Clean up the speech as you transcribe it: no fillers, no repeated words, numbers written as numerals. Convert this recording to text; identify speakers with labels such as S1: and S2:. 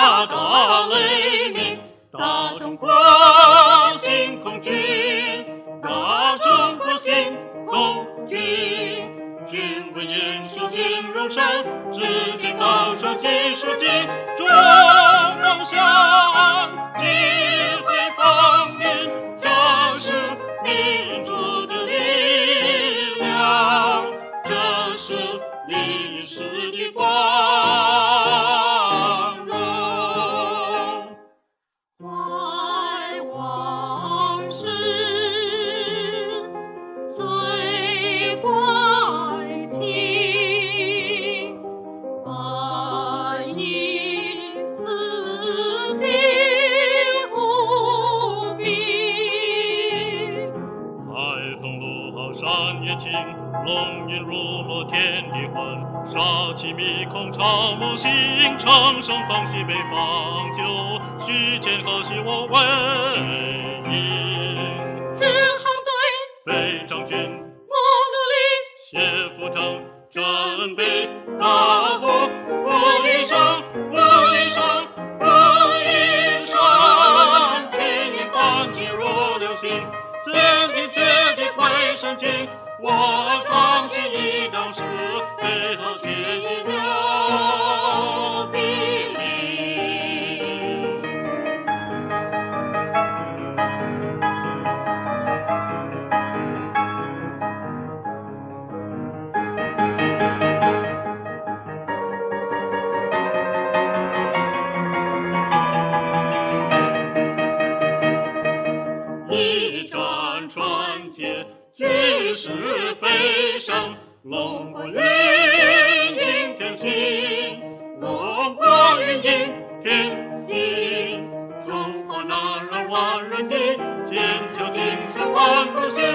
S1: 大大雷鸣，大中国新空军，大中国新空军。军威严肃，军容声，直接高车技术进，中梦想，机会风云，这是民主的力量，这是历史的光荣。怀往事，追怀情，百亿此心无比。海风怒号山野情，龙吟如落天地昏。杀气迷空长梦醒，长生放西北方就，须见何惜我为营。支行队，北将军，莫努力，谢福成，准备大步，步一生，步一生，步一生，军营放旗如流星，千地雪地会神经，我壮心一当时，背后决心留兵临。一战传捷，举世飞升，龙过云迎天行，龙过云迎天行，中华男儿万人敌，坚强精神万古兴。